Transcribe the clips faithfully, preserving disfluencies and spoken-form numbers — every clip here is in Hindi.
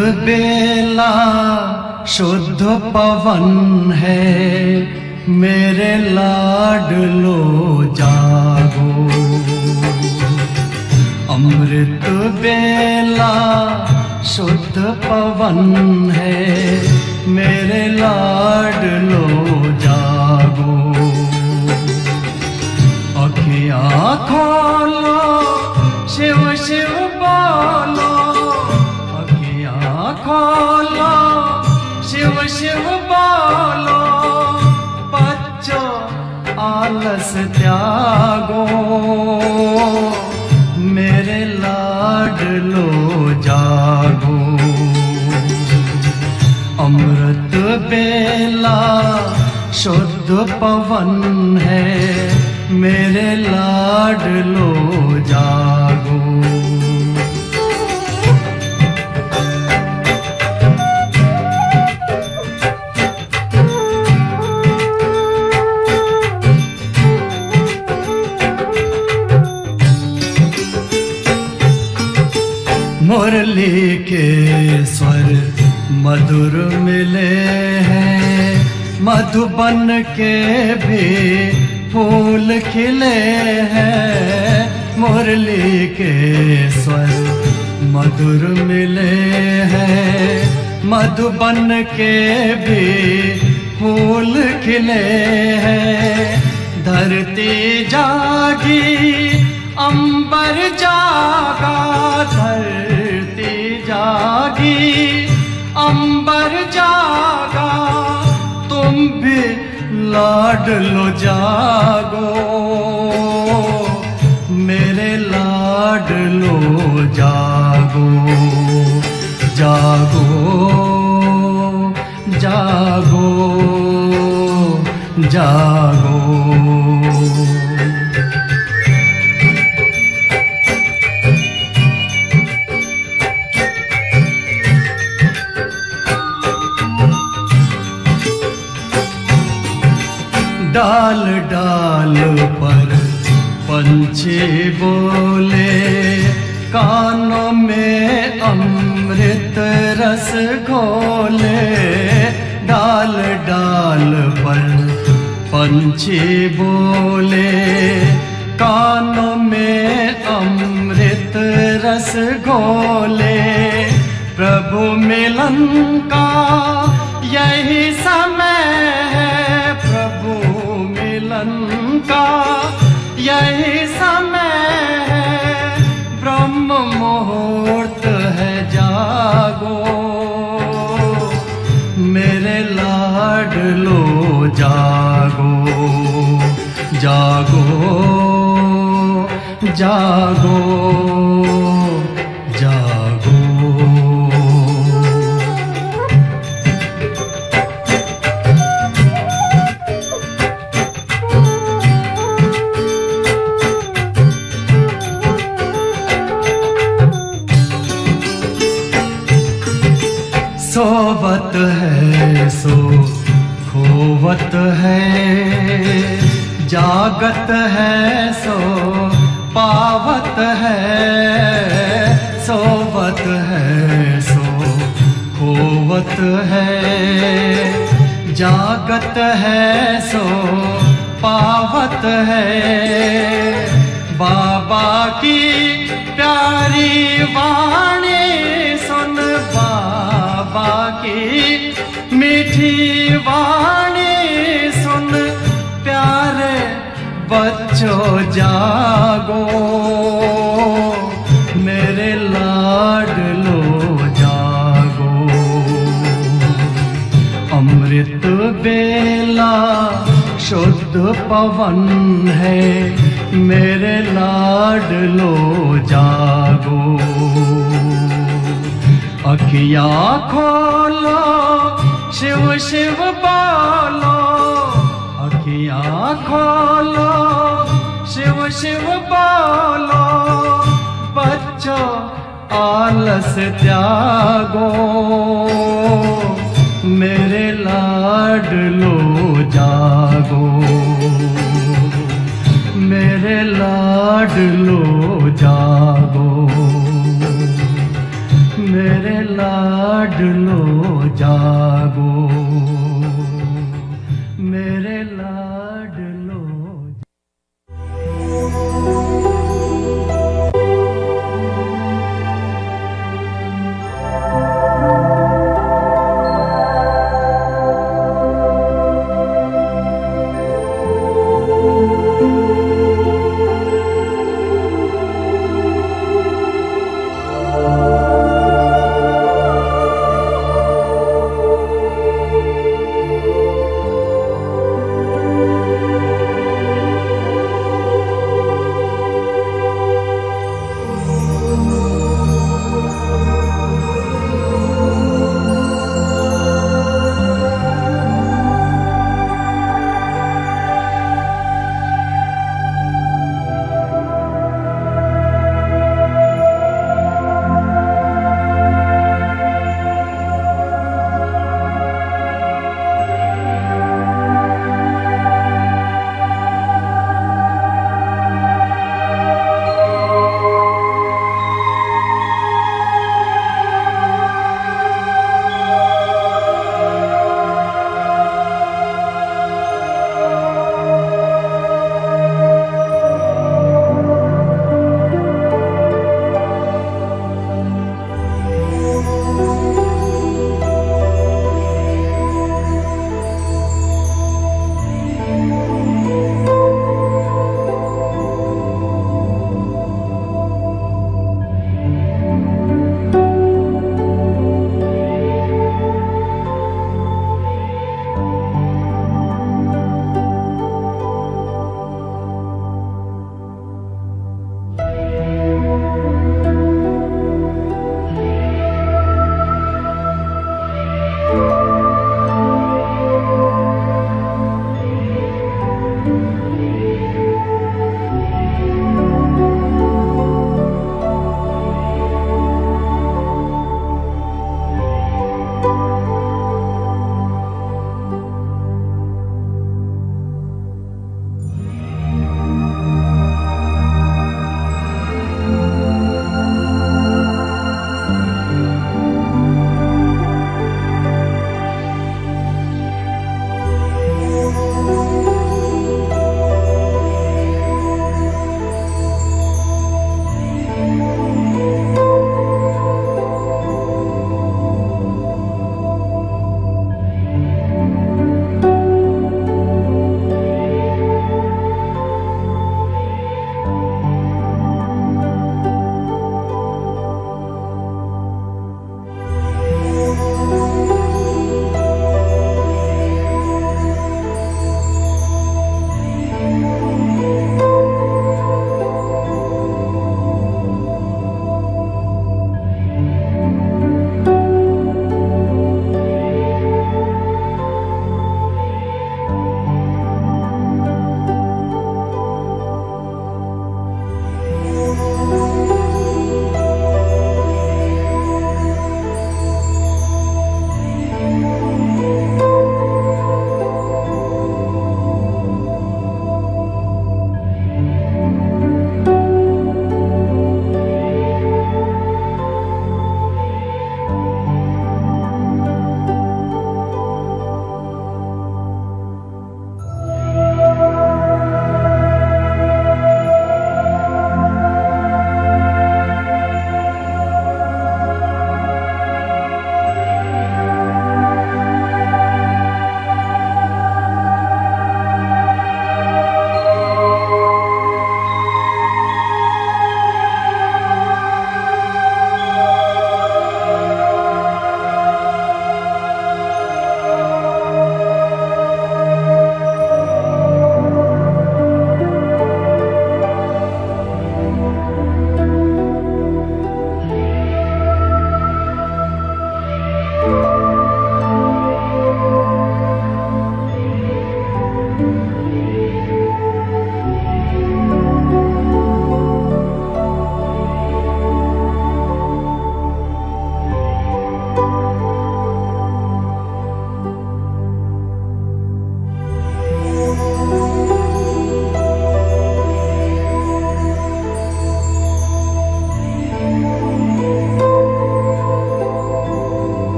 बेला शुद्ध पवन है, मेरे लाडलो जागो। अमृत बेला शुद्ध पवन है, मेरे लाडलो जागो। अखियाँ खोलो शिव शिव बोलो, अखियाँ खोलो शिव शिव बोलो। बच्चों आलस त्यागो, मेरे लाडलो जागो। अमृत बेला शुद्ध पवन है, मेरे लाडलो जागो। मुरली के स्वर मधुर मिले हैं, मधुबन के भी फूल खिले हैं। मुरली के स्वर मधुर मिले हैं, मधुबन के भी फूल खिले हैं। धरती जागी अंबर जागा, धरती जागी अंबर जागा। तुम भी लाडलो जागो, मेरे लाडलो जागो। जागो जागो जागो। डाल डाल पर पंछी बोले, कानों में अमृत रस घोले। डाल डाल पर पंछी बोले, कानों में अमृत रस घोले। प्रभु मिलन का यही समय है, प्रभु मिलन का यही समय है। ब्रह्म मुहूर्त है जागो, मेरे लाडलो जागो। जागो जागो जागो। सोवत है सो खोवत है, जागत है सो पावत है। सोवत है सो खोवत है, जागत है सो पावत है। बाबा की प्यारी वाणी सुन, बाबा की मीठी वाणी सुन। प्यारे बच्चों जागो, मेरे लाडलो जागो। अमृत बेला शुद्ध पवन है, मेरे लाडलो जागो। अखियाँ खोलो शिव शिव बोलो, अखियाँ खोलो शिव शिव बोलो। बच्चों आलस त्यागो, मेरे लाडलो जागो। मेरे लाडलो जागो, मेरे लाड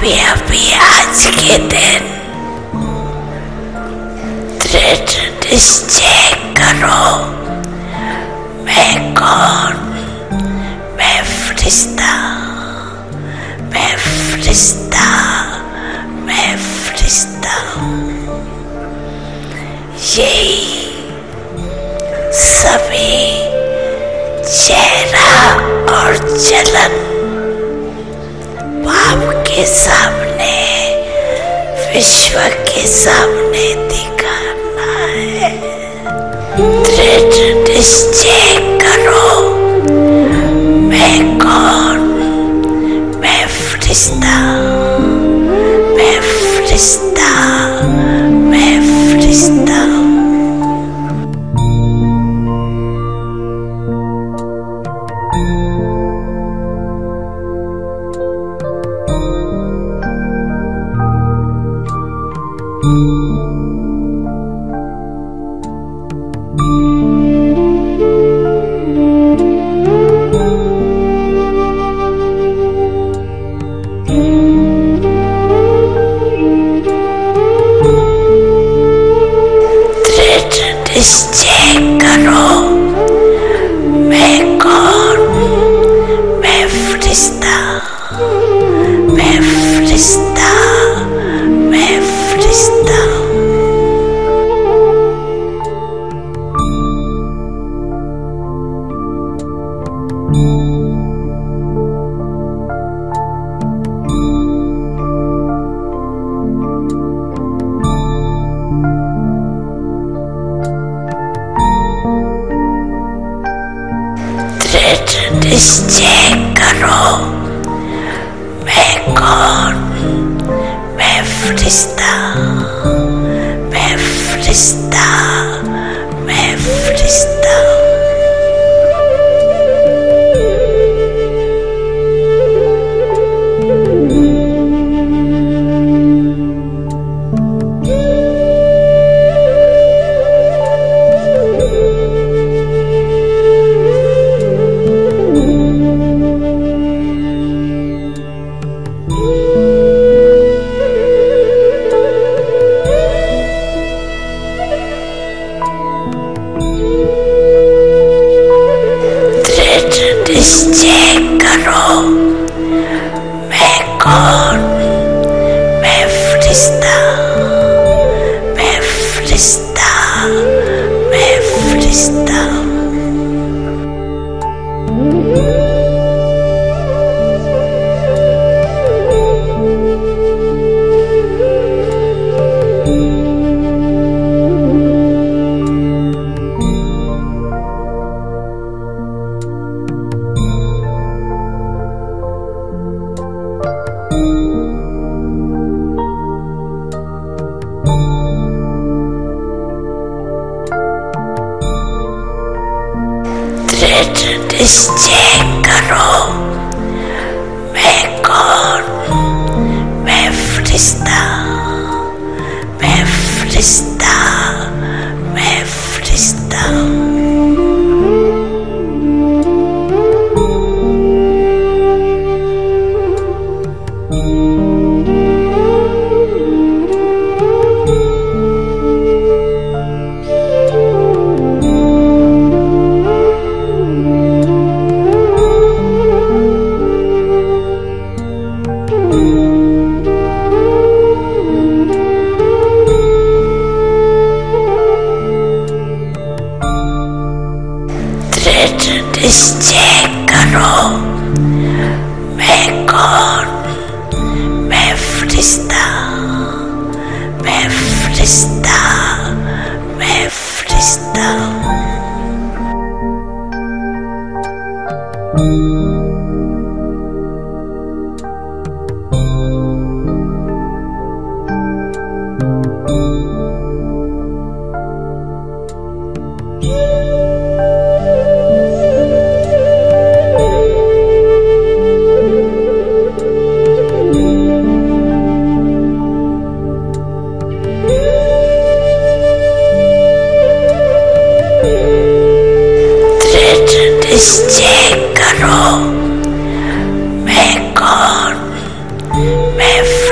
अभी अभी आज के दिन दृढ़ निश्चय करो, मैं कौन? मैं फरिश्ता, मैं फरिश्ता, मैं फरिश्ता। यही सभी चेहरा और जलन पाप के सामने, विश्व के सामने दिखाना है। दृढ़ निश्चय करो, मैं कौन? मैं फरिश्ता, मैं फरिश्ता, मैं फरिश्ता। निश्चय करो, मैं कौन? मैं फरिश्ता, मैं फरिश्ता, मैं फरिश्ता। निश्चय करो, मैं कौन? मैं फरिश्ता, मैं फरिश्ता, मैं फरिश्ता। निश्चय करो, मैं कौन? मैं फरिश्ता, मैं फरिश्ता, मैं फरिश्ता। निश्चय करो, मैं कौन? मैं फरिश्ता, मैं फरिश्ता, मैं फरिश्ता। निश्चय करो, मैं कौन? मैं फरिश्ता, मैं फरिश्ता, मैं फरिश्ता। निश्चय करो, मैं कौन? मैं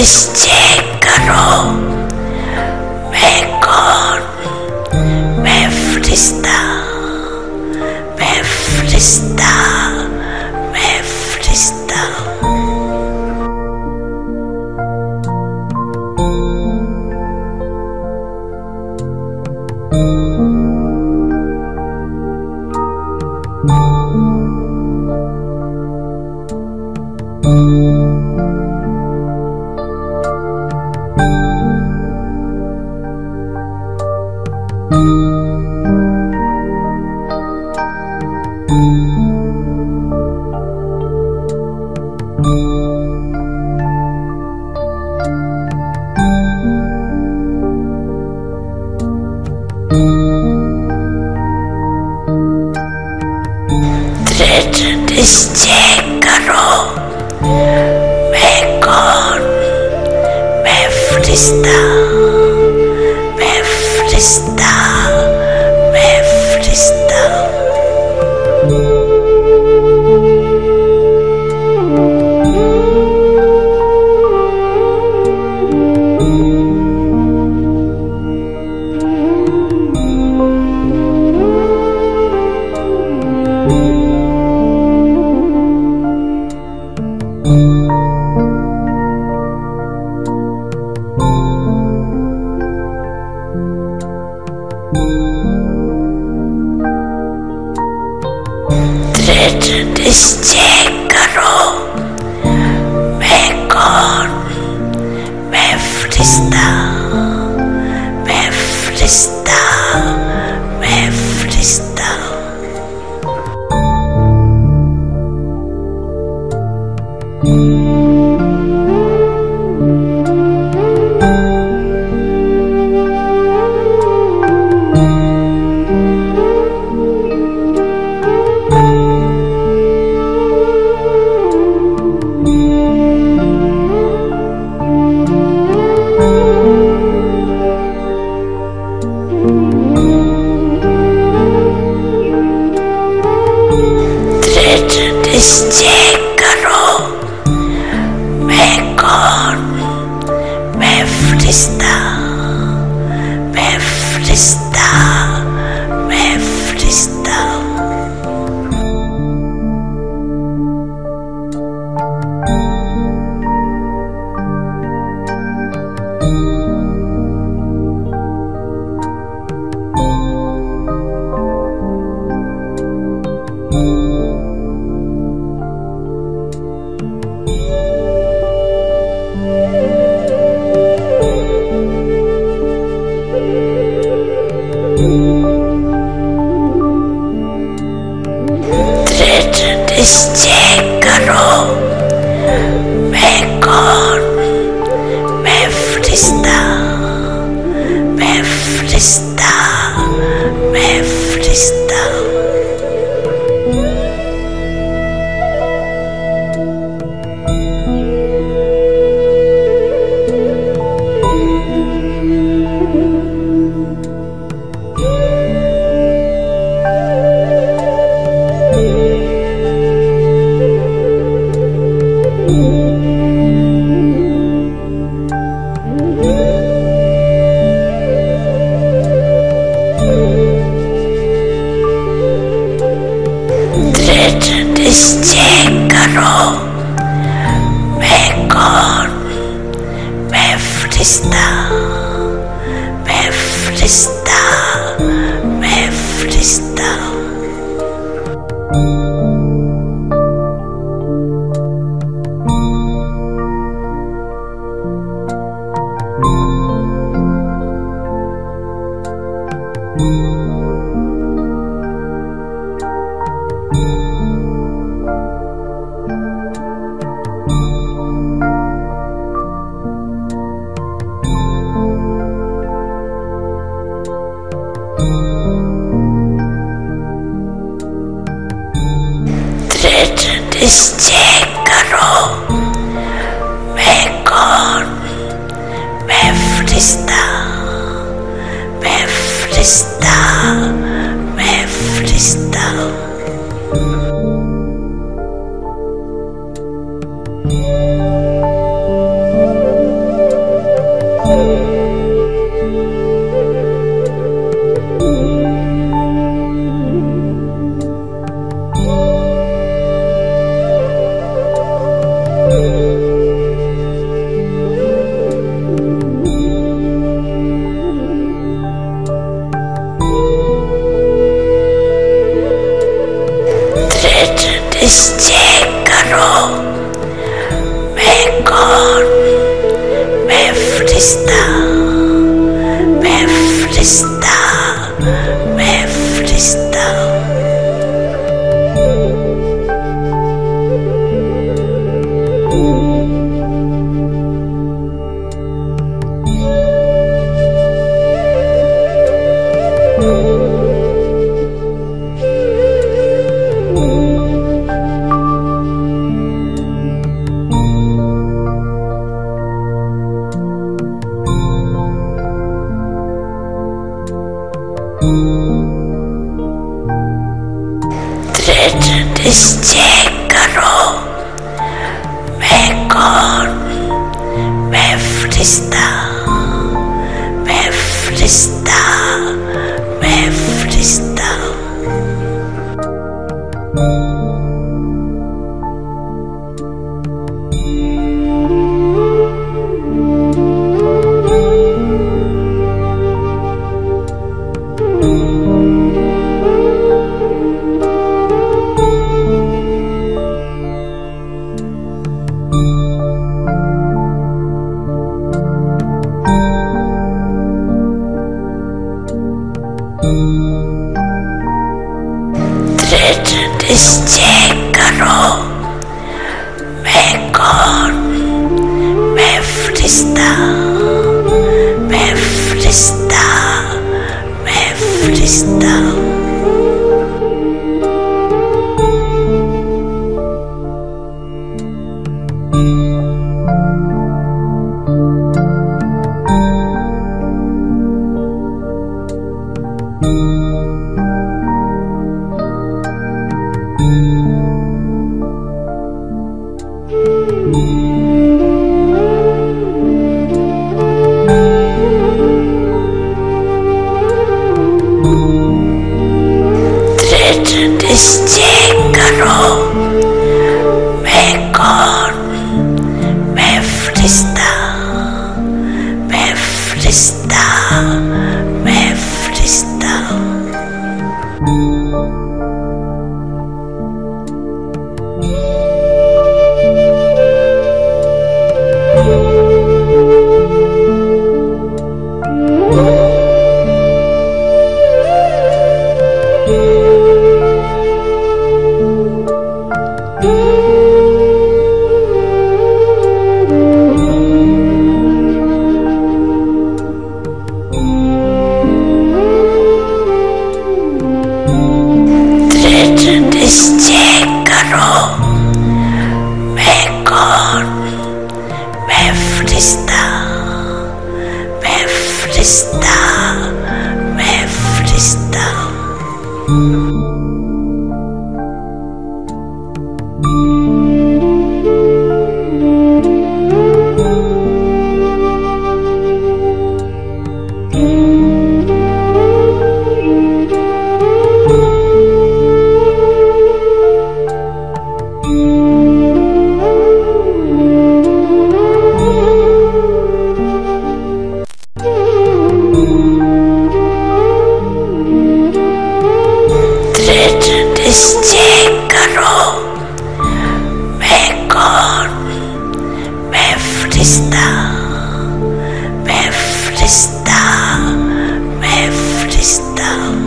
निश्चय करो, मैं कौन, मैं फरिश्ता, मैं फरिश्ता, मैं फरिश्ता। दृढ़ निश्चय करो, मैं कौन, मैं फरिश्ता, मैं फरिश्ता, मैं फरिश्ता। दृढ़ निश्चय करो, मैं कौन, मैं फरिश्ता, मैं फरिश्ता, मैं फरिश्ता। निश्चय करो, मैं कौन, मैं फरिश्ता, मैं फरिश्ता, मैं फरिश्ता। निश्चय करो, मैं कौन, मैं फरिश्ता, मैं फरिश्ता, मैं फरिश्ता। निश्चय करो, मैं कौन, मैं फरिश्ता, मैं फरिश्ता, मैं फरिश्ता। निश्चय करो, मैं कौन, मैं फरिश्ता, मैं फरिश्ता, मैं फरिश्ता। फरिश्ता, मैं फरिश्ता हूँ। दृढ़ निश्चय करो, मैं कौन, मैं फरिश्ता, मैं फरिश्ता, मैं फरिश्ता हूँ। दृढ़ निश्चय करो, मैं कौन, मैं फरिश्ता, मैं फरिश्ता, मैं फरिश्ता हूँ। निश्चय करो, मैं कौन, मैं फरिश्ता, मैं फरिश्ता, मैं फरिश्ता हूँ। निश्चय करो, मैं कौन, मैं फरिश्ता, मैं फरिश्ता, मैं फरिश्ता हूँ। निश्चय करो, मैं कौन, मैं फरिश्ता, मैं फरिश्ता, मैं फरिश्ता हूँ।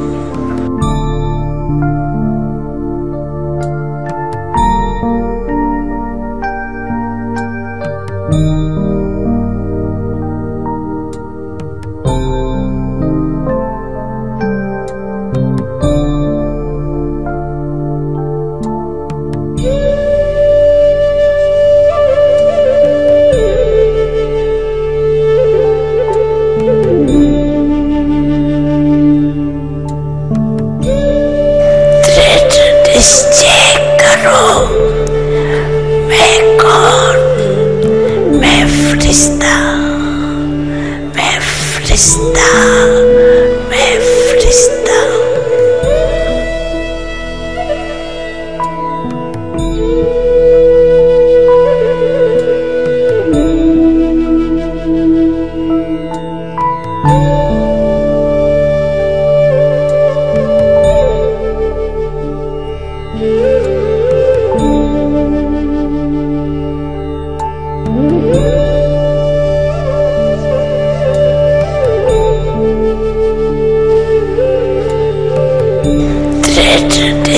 निश्चय करो, मैं कौन, मैं फरिश्ता, मैं फरिश्ता,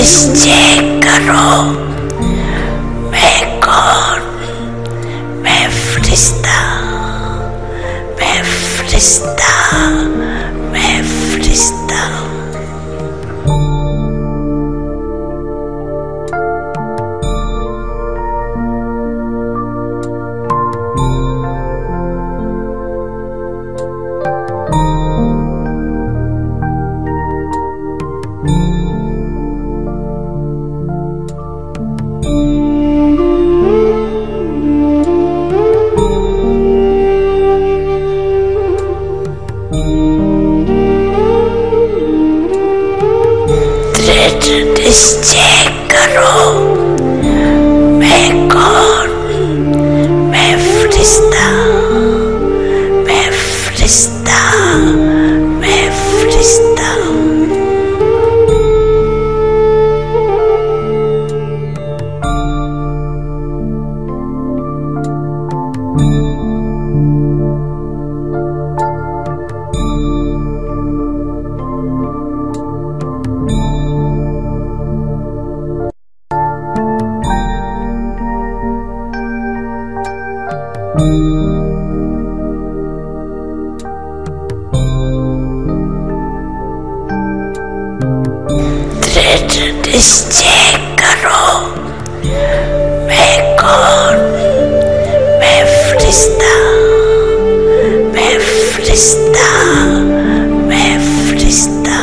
निश्चय करो, मैं कौन? मैं फरिश्ता, मैं फरिश्ता, मैं फरिश्ता। निश्चय करो, मैं कौन? मैं फरिश्ता, मैं फरिश्ता, मैं फरिश्ता। निश्चय करो, मैं कौन? मैं फरिश्ता, मैं फरिश्ता, मैं फरिश्ता।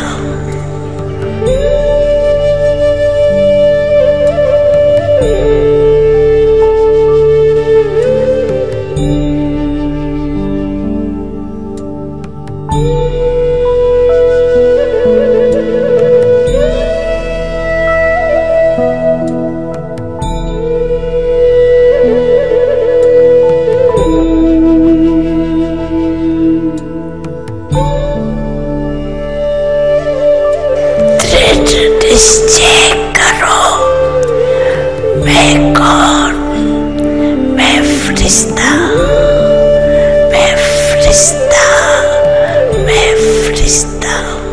निश्चय करो, मैं कौन? मैं फरिश्ता, मैं फरिश्ता, मैं फरिश्ता।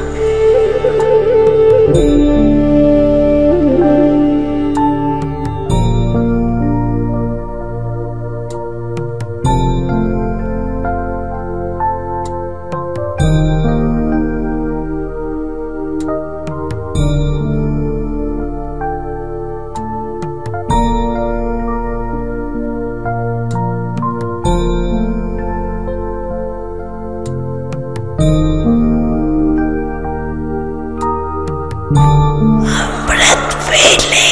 अमृत वेले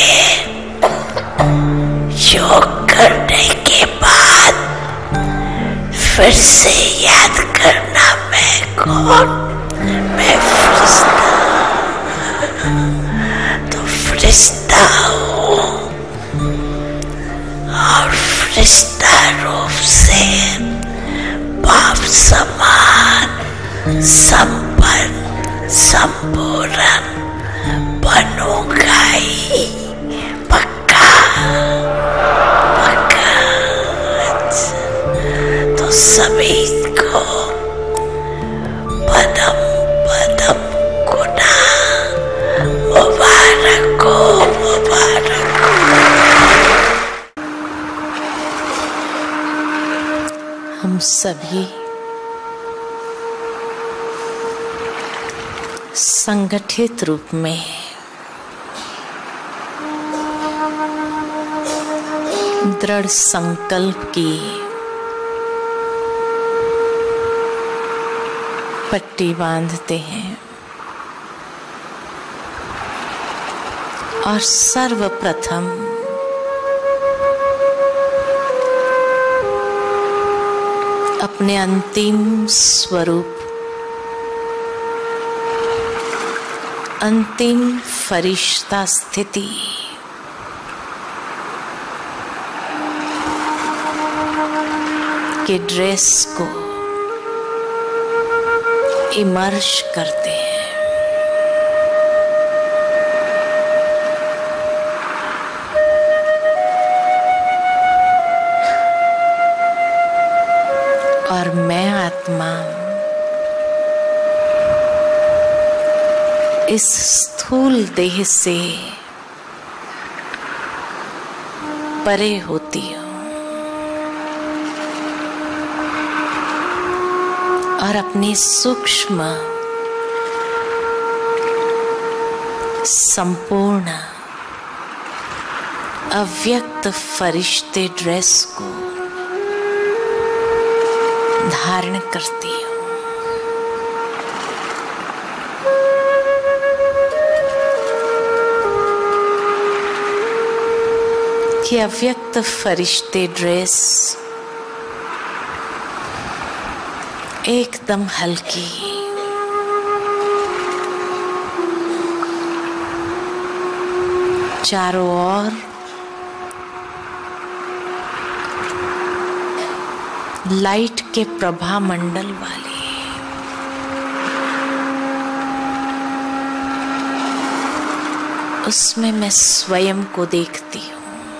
योग करने के बाद फिर से याद करना, मैं कौन? मैं फरिश्ता। तो फरिश्ता हूँ और फरिश्ता रूप से पाप समान संपन्न संपूर्ण बनूंगा ही, पक्का पक्का। तो सभी को पदम पदम गुना मुबारक हो, मुबारक हो। हम सभी संगठित रूप में दृढ़ संकल्प की पट्टी बांधते हैं और सर्वप्रथम अपने अंतिम स्वरूप, अंतिम फरिश्ता स्थिति के ड्रेस को इमर्ज करते हैं। और मैं आत्मा इस स्थूल देह से परे होती हूँ और अपने सूक्ष्म संपूर्ण अव्यक्त फरिश्ते ड्रेस को धारण करती हूँ। कि अव्यक्त फरिश्ते ड्रेस एकदम हल्की, चारों ओर लाइट के प्रभा मंडल वाली, उसमें मैं स्वयं को देखती हूँ।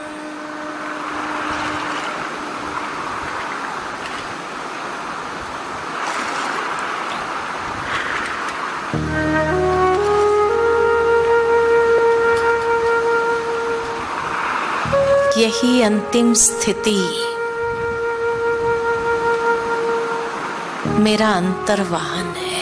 यही अंतिम स्थिति मेरा अंतर्वाहन है।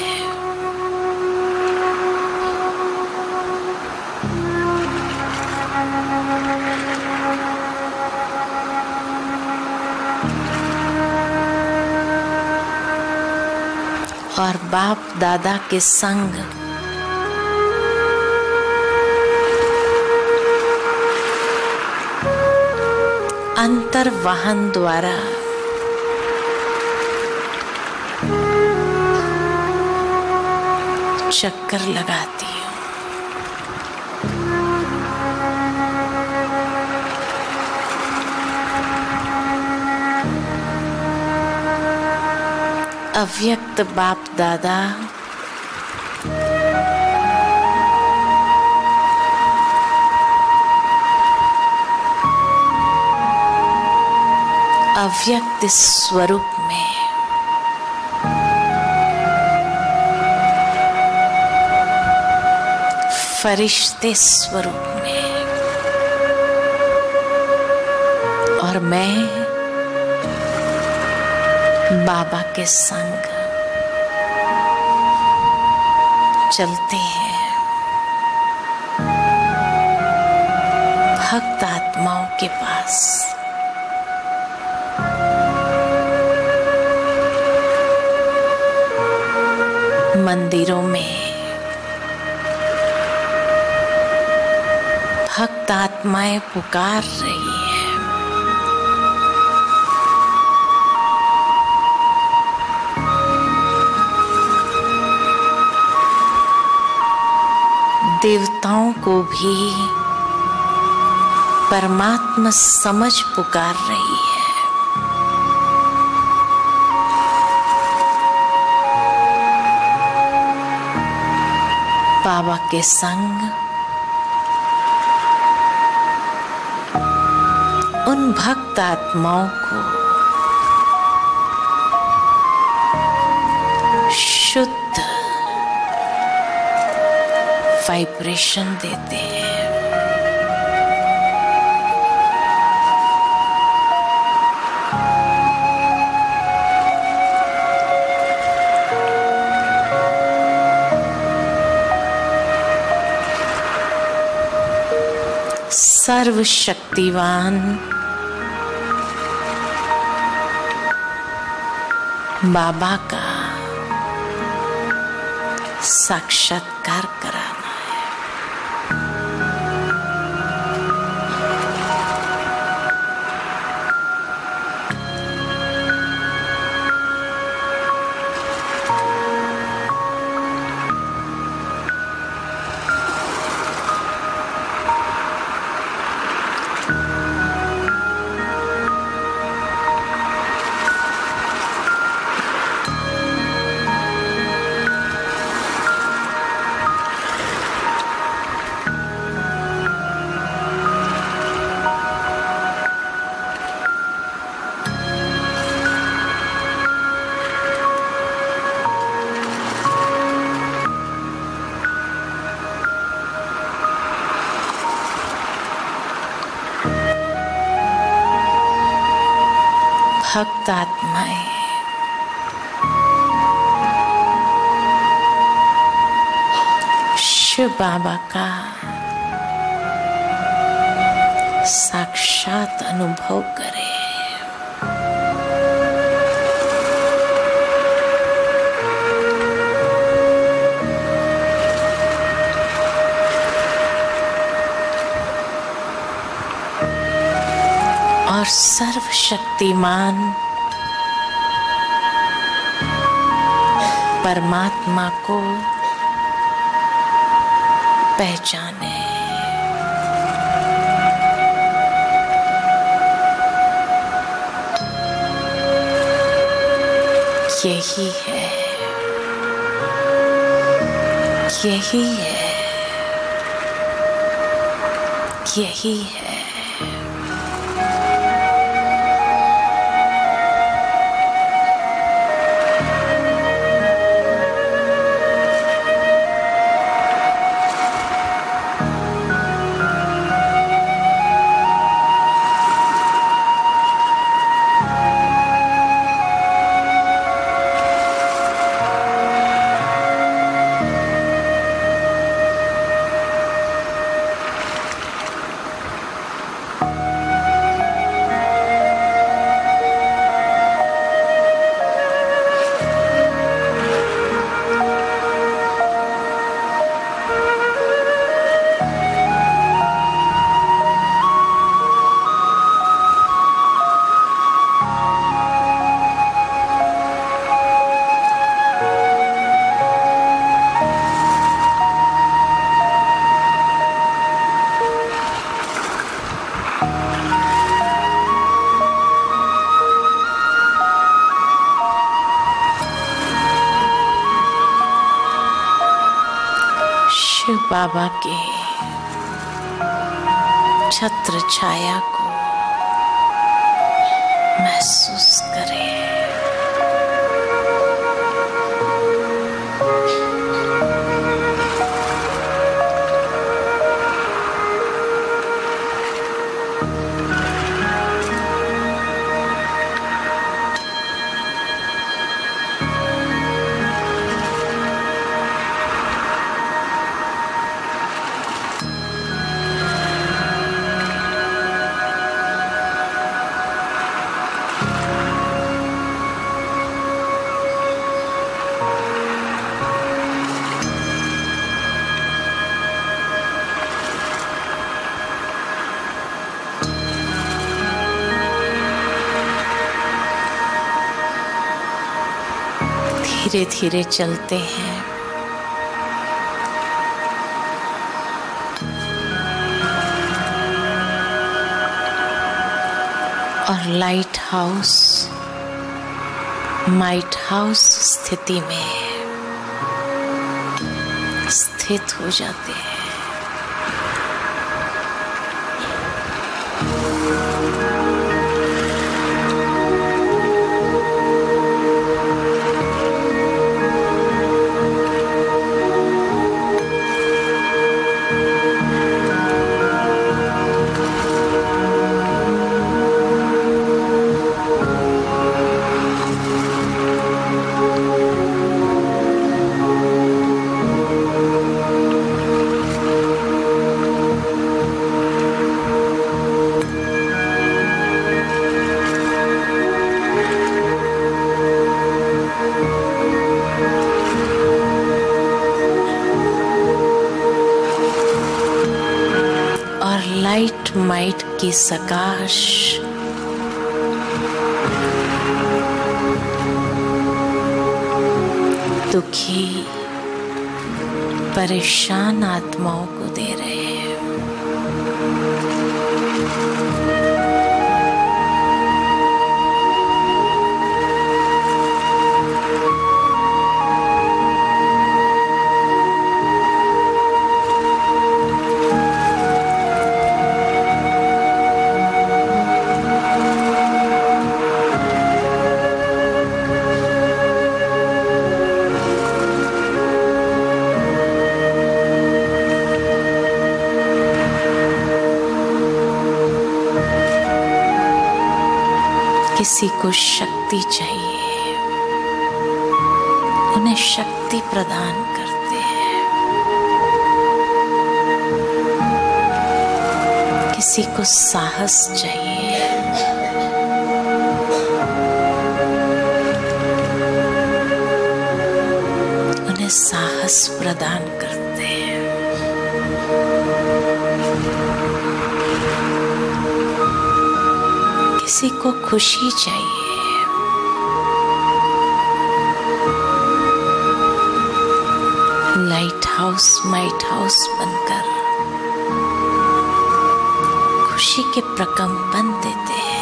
और बाप दादा के संग अंतर्वाहन द्वारा चक्कर लगाती हूँ। अव्यक्त बाप दादा अव्यक्त स्वरूप में फरिश्ते स्वरूप में, और मैं बाबा के संग चलते हैं भक्त आत्माओं के पास। मंदिरों में भक्त आत्माएं पुकार रही है, देवताओं को भी परमात्मा समझ पुकार रही है। बाबा के संग उन भक्त आत्माओं को शुद्ध वाइब्रेशन देते हैं। सर्वशक्तिवान बाबा का साक्षात्कार कराना है। भक्त आत्माएं शिव बाबा का साक्षात अनुभव करें। और सर्वशक्तिमान परमात्मा को पहचाने। यही है, यही है, यही है। शिव बाबा के छत्र छाया को महसूस करें। धीरे धीरे चलते हैं। और लाइट हाउस माइट हाउस स्थिति में स्थित हो जाते हैं। लाइट माइट की सकाश दुखी परेशान आत्माओं को दे रहे हैं। किसी को शक्ति चाहिए, उन्हें शक्ति प्रदान करते हैं। किसी को साहस चाहिए, उन्हें साहस प्रदान करते हैं। किसी को खुशी चाहिए, लाइट हाउस माइट हाउस बनकर खुशी के प्रकंपन देते हैं।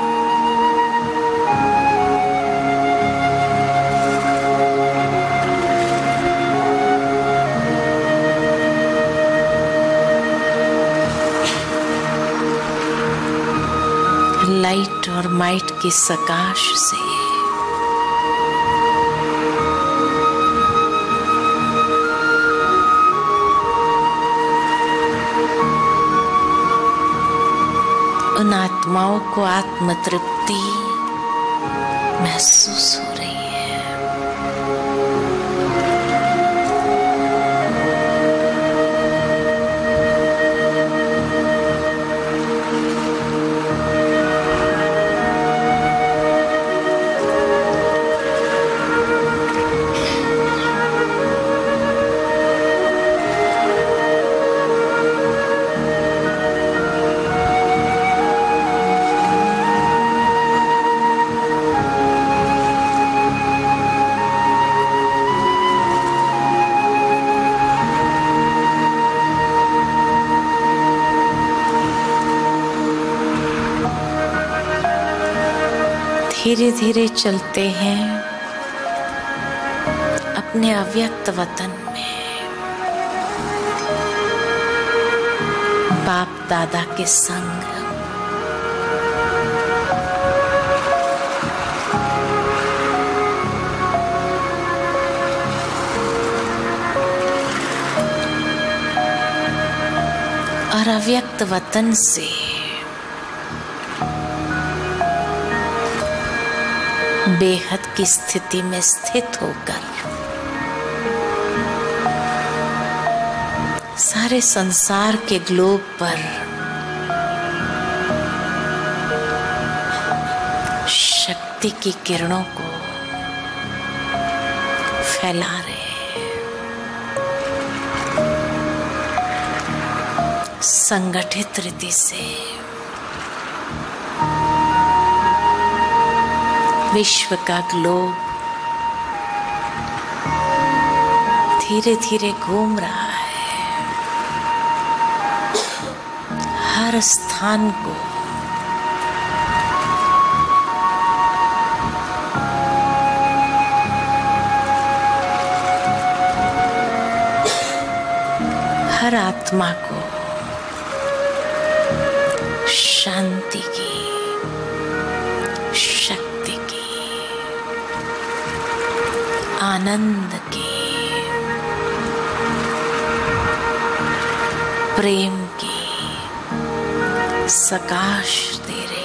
लाइट और माइट की सकाश से उन आत्माओं को आत्म तृप्ति महसूस हो रही है। धीरे धीरे चलते हैं अपने अव्यक्त वतन में, बाप दादा के संग। और अव्यक्त वतन से बेहद की स्थिति में स्थित होकर सारे संसार के ग्लोब पर शक्ति की किरणों को फैला रहे हैं। संगठित रीति से विश्व का ग्लोब धीरे धीरे घूम रहा है, हर स्थान को हर आत्मा को शांति की, शक्ति की, आनंद की, प्रेम की सकाश दे रहे।